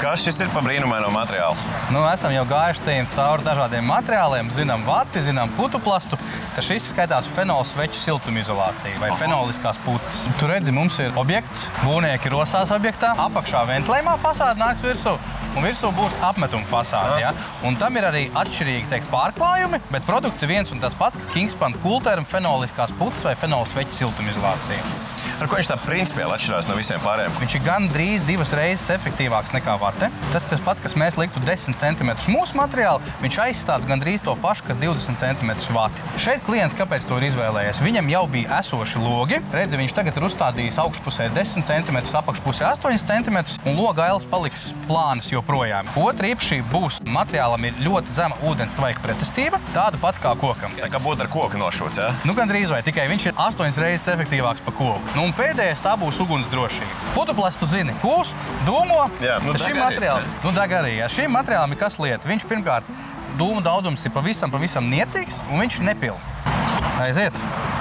Kas šis ir pa brīnumaino materiālu? Nu, esam jau gājuši cauri dažādiem materiāliem, zinām vati, zinām putuplastu, ka šis skaitās fenola sveķu siltumizolācija vai fenoliskās putas. Tu redzi, mums ir objekts, būvnieki rosās objektā, apakšā ventilējumā fasāde nāks virsū, un virsū būs apmetuma fasāde. Ja? Un tam ir arī atšķirīgi pārklājumi, bet produkts ir viens un tas pats, ka Kingspan Kultēram fenoliskās putas vai fenola sveķu siltumizolācija. Ar ko viņš tā principiāli atšķirās no visiem pārējiem? Viņš ir gandrīz 2 reizes efektīvāks nekā vate. Tas ir tas pats, kas mēs liktu 10 cm mūsu materiālu, viņš aizstātu gandrīz to pašu, kas 20 cm vati. Šeit klients kāpēc to ir izvēlējies? Viņam jau bija esoši logi. Redzi, viņš tagad ir uzstādījis augšpusē 10 cm, apakšpusē 8 cm, un loga ailes paliks plānas joprojām. Otra īpašība būs, materiālam ir ļoti zema ūdens tvaika pretestība, tāda pat kā kokam. Tā kā būtu ar koku nošūts, ja? Nu, gandrīz vai, tikai viņš ir 8 reizes efektīvāks par koku. Nu, un pēdējais tā būs ugunsdrošība. Putuplastu zini, kūst, dūmo. Jā, nu šim materiālam, nu dag arī. Ja šim materiālam ir kas lieta? Viņš pirmkārt, dūmu daudzums ir pavisam niecīgs, un viņš nepil. Aiziet.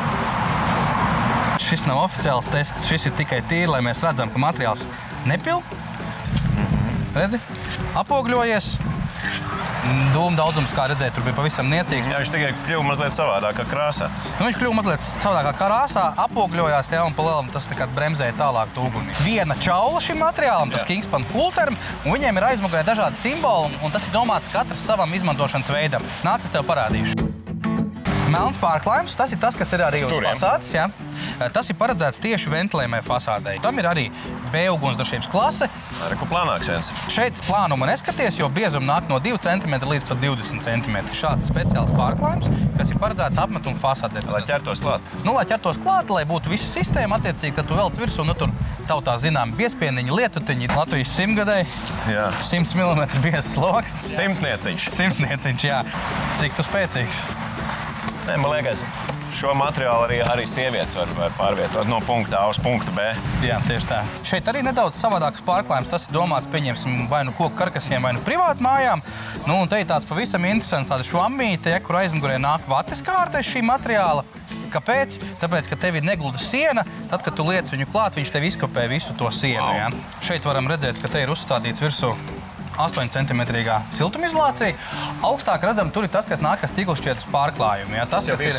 Šis nav oficiāls tests, šis ir tikai tīri, lai mēs redzam, ka materiāls nepil. Redzi? Apogļojies. Dūmu daudzums, kā redzēt, tur bija pavisam niecīgs. Jā, viņš tikai kļuva mazliet savādākā krāsā. Nu, viņš kļuva mazliet savādākā krāsā, apogļojās, ja, un pa lielam tas bremzēja tālāk to uguni. Viena čaula šim materiālam, tas Kingspan Kultēram, un viņiem ir aizmugurē dažādi simboli, un tas ir domāts katrs savam izmantošanas veidam. Nāc, es tev parādīšu. Melns pārklājums, tas ir tas, kas ir arī uz fasādes, ja. Tas ir paredzēts tieši ventilējumai fasādei. Tam ir arī B ugunsdrošības klase. Arī ko plānāks viens. Šeit plānuma neskaties, jo biezuma nāk no 2 cm līdz pat 20 cm. Šāds speciāls pārklājums, kas ir paredzēts apmetuma fasādē. Lai ķertos klāt. Nu, lai ķertos klāt, lai būtu visa sistēma attiecīgi, tad tu velc virsū, nu tur tautā zinām biespieniņi, lietutiņi, Latvijas 100-gadēji. Jā. 100 mm biezs sloks. Simtnieciņš. Simtnieciņš, jā. Cik tu spēcīgs? Nē, man liekas, šo materiālu arī sievietes var pārvietot no punkta A uz punktu B. Jā, tieši tā. Šeit arī nedaudz savādāks pārklājums. Tas ir domāts, pieņemsim, vai nu koku karkasiem, vai nu privātu mājām. Nu, un te ir tāds pavisam interesants tāda švammīte, ja, kur aizmugurē nāk vates kārta šī materiāla. Kāpēc? Tāpēc, ka tev ir negluda siena, tad, kad tu liec viņu klāt, viņš tev izkopē visu to sienu. Ja. Šeit varam redzēt, ka te ir uzstādīts virsū 8 cm siltumizolācija. Augstāk redzam, tur ir tas, kas nāk ar stikla pārklājumu. Ja?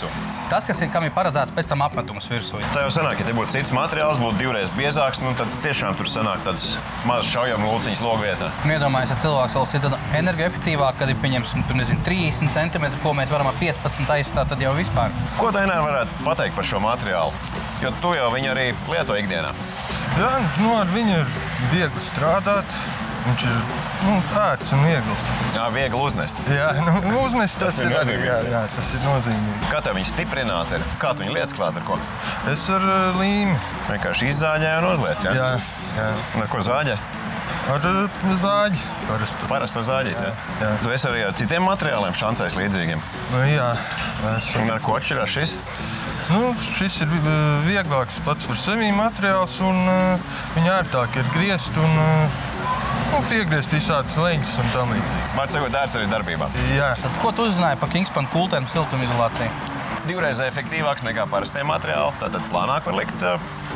Tas, kam ir paredzēts pēc tam apmetums virsū. Tā jau sanāk, ja te būtu cits materiāls, būtu 2 reizes biezāks, nu tad tiešām tur sanāk tāds mazs šaujam lūciņas logvietā. Iedomājies, ja cilvēks vēl ir energoefektīvāk, kad ir, pieņemsim, 30 cm, ko mēs varam ar 15 aizstāt, tad jau vispār. Ko Dainār varētu pateikt par šo materiālu? Jo tu jau viņu arī lieto ikdienā. Jā, nu ar viņu ir viegli strādāt. Viņš ir ērts un viegls. Jā, viegli uznest. Jā, uznest tas ir nozīmīgi. Jā, tas ir nozīmīgi. Kā tev viņu stiprināt ir? Kā tu viņu liec klāt ar ko? Es ar līmi. Vienkārši izzāģēju un uzliec, ja? Jā. Un ar ko zāģē? Ar zāģi. Parasto zāģīt, ja? Tu esi arī ar citiem materiāliem šancēs līdzīgiem? Nu, jā. Un ar ko atšķirās šis? Nu, šis ir vieglāks pats par sevi materiāls, un viņa ērtāk ir griezt un piegriezt visādas leņķis un tam līdzīgi. Vārds sakot, ērts arī darbībā. Jā. Tad ko tu uzzināji par Kingspan Kultēram siltumizolāciju? 2 reizes efektīvāks nekā parastie materiāli, tātad plānāk var likt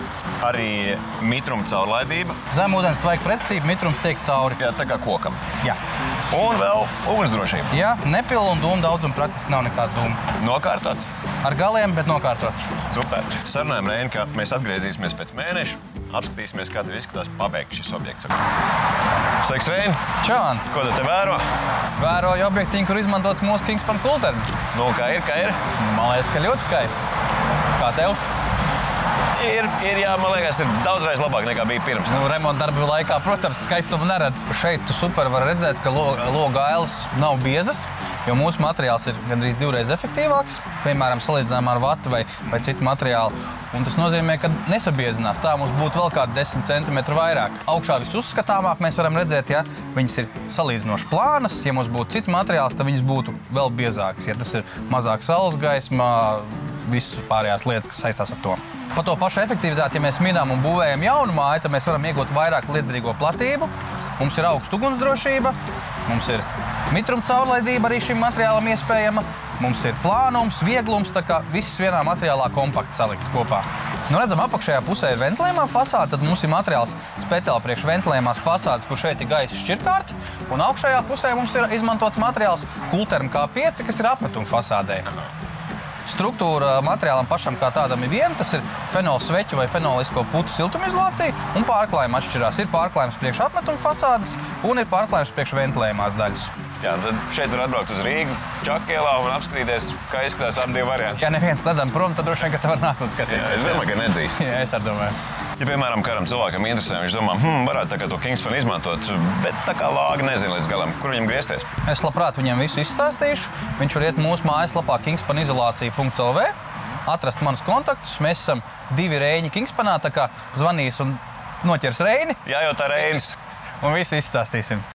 arī mitruma caurlaidība. Zem ūdens tvaika pretestība, mitrums tiek cauri. Jā, tā kā kokam. Jā. Un vēl ugunsdrošība. Jā, nepila un dūmu daudzuma praktiski nav nekāda dūma. Nokārtots? Ar galiem, bet nokārtots. Super. Sarunājam, Reini, ka mēs atgriezīsimies pēc mēneša, apskatīsimies, kā tev izskatās pabeigt šis objekts. Sveiks, Reini! Čau, Ants! Ko te vēro? Vēroju objektiņu, kur izmantots mūsu Kingspan Kultēram. Nu, kā ir? Man liekas, ka ļoti skaisti. Kā tev? Ir, jā, man liekas, ir daudzreiz labāk nekā bija pirms. Nu, remonta darba laikā, protams, skaistumu neredz. Šeit tu super var redzēt, ka loga ailes nav biezas, jo mūsu materiāls ir gandrīz 2 reizes efektīvāks, piemēram, salīdzinājumā ar vatu vai citu materiālu. Un tas nozīmē, ka nesabiezinās. Tā mums būtu vēl kādi 10 cm vairāk. Augšā visuzskatāmāk mēs varam redzēt, ja viņas ir salīdzinoši plānas. Ja mums būtu cits materiāls, tad viņas būtu vēl biezākas. Ja tas ir mazāk saules gaisma, visas pārējās lietas, kas saistās ar to. Par to pašu efektivitāti, ja mēs minām un būvējam jaunu māju, tad mēs varam iegūt vairāk liederīgo platību. Mums ir augsta ugunsdrošība, mums ir mitruma caurlaidība arī šim materiālam iespējama, mums ir plānums, vieglums, tā kā viss vienā materiālā kompakti salikts kopā. Nu, redzam, apakšējā pusē ir ventilējumā fasāde, tad mums ir materiāls speciāli priekš ventilējumās fasādes, kur šeit ir gaisa šķirkārti, un augšējā pusē mums ir izmantots materiāls Kulterm K5, kas ir apmetuma fasādē. Struktūra materiālam pašam kā tādam ir viena, tas ir fenola sveķu vai fenolisko putu siltumizolācija, un pārklājuma atšķirās. Ir pārklājums priekš apmetuma fasādes un ir pārklājums priekš ventilējumās daļas. Jā, tad šeit var atbraukt uz Rīgu, Čakielā un apskatīties, kā izskatās abi divi varianti. Ja neviens nedzem prom, tad droši vien, ka te var nākt un skatīties. Jā, es domāju, ka nedzīs. Jā, es arī domāju. Ja, piemēram, kādam cilvēkam interesē, viņš domā, varētu tā kā to Kingspan izmantot, bet tā kā lāga nezina līdz galam, kur viņam griezties. Es labprāt viņiem visu izstāstīšu. Viņš var iet mūsu mājaslapā kingspanizolācija.lv, atrast manus kontaktus. Mēs esam 2 Reini Kingspanā, tā kā zvanīs un noķers Reini. Jā, jau tā Reinis. Un visu izstāstīsim.